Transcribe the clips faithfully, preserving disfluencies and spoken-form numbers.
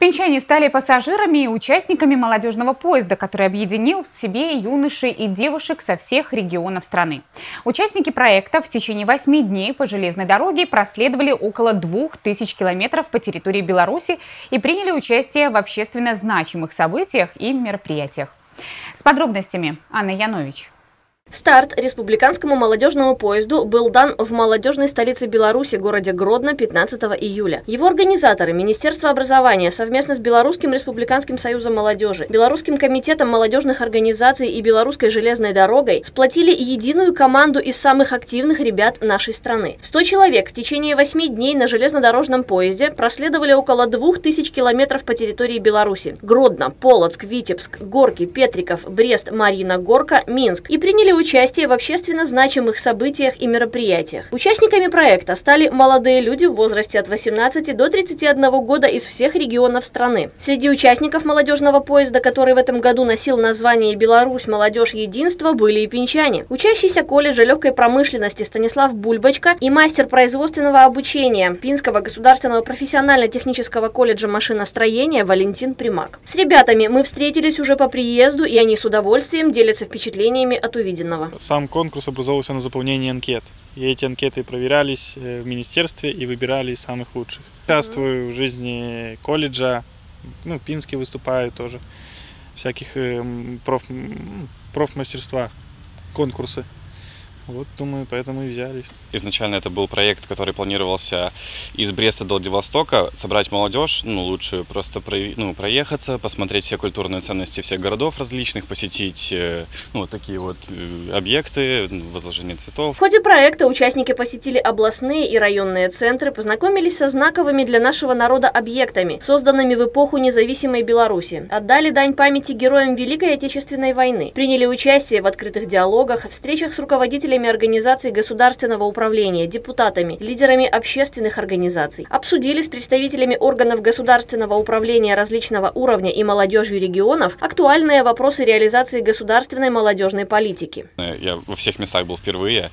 Ирпенчане стали пассажирами и участниками молодежного поезда, который объединил в себе юношей и девушек со всех регионов страны. Участники проекта в течение восьми дней по железной дороге проследовали около двух тысяч километров по территории Беларуси и приняли участие в общественно значимых событиях и мероприятиях. С подробностями Анна Янович. Старт республиканскому молодежному поезду был дан в молодежной столице Беларуси, городе Гродно, пятнадцатого июля. Его организаторы – Министерство образования совместно с Белорусским республиканским союзом молодежи, Белорусским комитетом молодежных организаций и Белорусской железной дорогой сплотили единую команду из самых активных ребят нашей страны. сто человек в течение восьми дней на железнодорожном поезде проследовали около двух тысяч километров по территории Беларуси. Гродно, Полоцк, Витебск, Горки, Петриков, Брест, Марьина Горка, Минск и приняли участие в общественно значимых событиях и мероприятиях. Участниками проекта стали молодые люди в возрасте от восемнадцати до тридцати одного года из всех регионов страны. Среди участников молодежного поезда, который в этом году носил название «Беларусь. Молодежь. Единство», были и пенчане. Учащийся колледжа легкой промышленности Станислав Бульбочка и мастер производственного обучения Пинского государственного профессионально-технического колледжа машиностроения Валентин Примак. С ребятами мы встретились уже по приезду, и они с удовольствием делятся впечатлениями от увиденного. Сам конкурс образовался на заполнении анкет. И эти анкеты проверялись в министерстве и выбирали самых лучших. Участвую в жизни колледжа, ну, в Пинске выступаю тоже, всяких проф, профмастерства, конкурсы. Вот, думаю, поэтому и взяли. Изначально это был проект, который планировался из Бреста до Владивостока, собрать молодежь, ну, лучше просто про, ну, проехаться, посмотреть все культурные ценности всех городов различных, посетить, ну, вот такие вот объекты, возложение цветов. В ходе проекта участники посетили областные и районные центры, познакомились со знаковыми для нашего народа объектами, созданными в эпоху независимой Беларуси, отдали дань памяти героям Великой Отечественной войны, приняли участие в открытых диалогах, встречах с руководителями организаций государственного управления, депутатами, лидерами общественных организаций. Обсудили с представителями органов государственного управления различного уровня и молодежью регионов актуальные вопросы реализации государственной молодежной политики. Я во всех местах был впервые,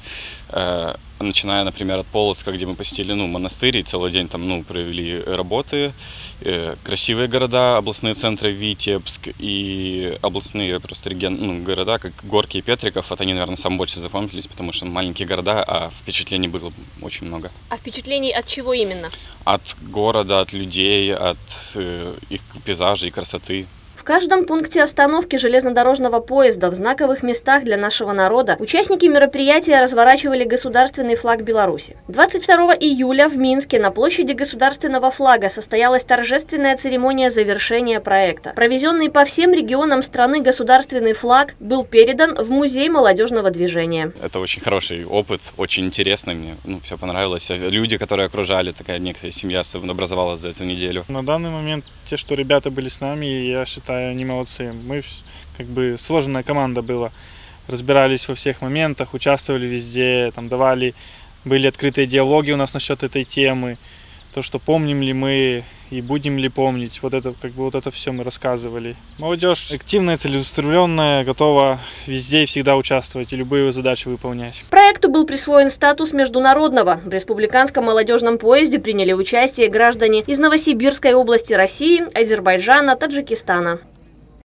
начиная, например, от Полоцка, где мы посетили, ну, монастырь, и целый день там, ну, провели работы, красивые города, областные центры Витебск и областные просто регион, ну, города, как Горки и Петриков, вот они, наверное, самые больше запомнились, потому что маленькие города, а впечатлений было очень много. А впечатлений от чего именно? От города, от людей, от э, их пейзажей и красоты. В каждом пункте остановки железнодорожного поезда в знаковых местах для нашего народа участники мероприятия разворачивали государственный флаг Беларуси. двадцать второго июля в Минске на площади государственного флага состоялась торжественная церемония завершения проекта. Провезенный по всем регионам страны государственный флаг был передан в Музей молодежного движения. Это очень хороший опыт, очень интересный, мне, ну, все понравилось. Люди, которые окружали, такая некая семья образовалась за эту неделю. На данный момент те, что ребята были с нами, я считаю, они молодцы. Мы, как бы, сложная команда была. Разбирались во всех моментах, участвовали везде, там давали, были открытые диалоги у нас насчет этой темы. То, что помним ли мы и будем ли помнить, вот это, как бы, вот это все мы рассказывали. Молодежь активная, целеустремленная, готова везде и всегда участвовать и любые задачи выполнять. Проекту был присвоен статус международного. В республиканском молодежном поезде приняли участие граждане из Новосибирской области России, Азербайджана, Таджикистана.